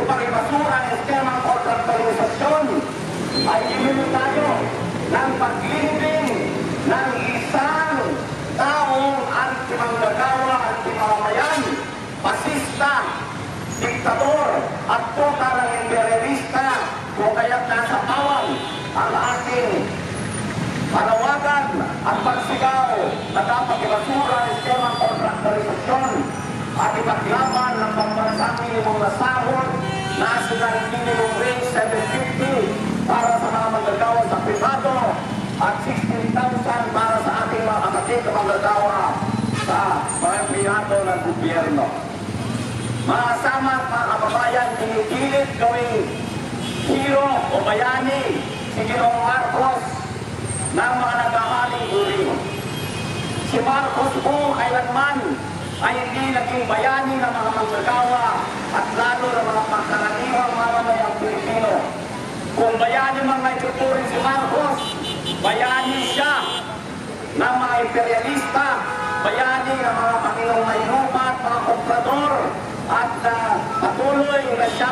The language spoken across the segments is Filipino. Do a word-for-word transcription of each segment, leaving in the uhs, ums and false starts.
pagbasura ng eskemang kontraktualisasyon ay giniling tayo ng paglilibing ng isang taong anti-manggagawa, anti-mamamayan, pasista, diktador at tuta ng imperialista kung kaya't nasa pawang ang ating panawagan at pagsigaw na dapat ibasura ang eskemang kontraktualisasyon at ipaglaban ng pambansang minimum na sahod national minimum wage seven fifty para sa mga manggagawa sa privado at sixteen thousand para sa ating mga kapatid na manggagawa sa mga empleyado ng gobyerno. Mga kasama at mga kababayan, pinipilit gawing hero o bayani si Ginoong Marcos ng mga nag-aaling uri. Si Marcos po kailanman ay hindi naging bayani ng mga manggagawa at lalo ng mga pangkaraniwang mamamayang Pilipino. Kung bayani man may tuturin si Marcos, bayani siya ng mga imperialista, bayani ng mga Panginoong Mayropa at mga komprador at uh, patuloy na siyang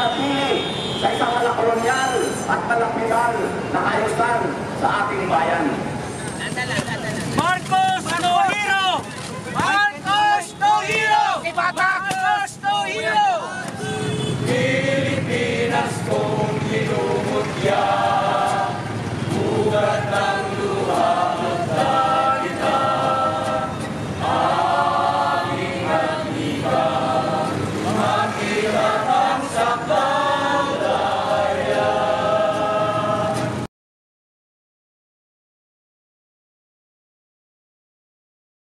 nagpapanatili sa isang malakolonyal at malapitan na ayusan sa ating bayan.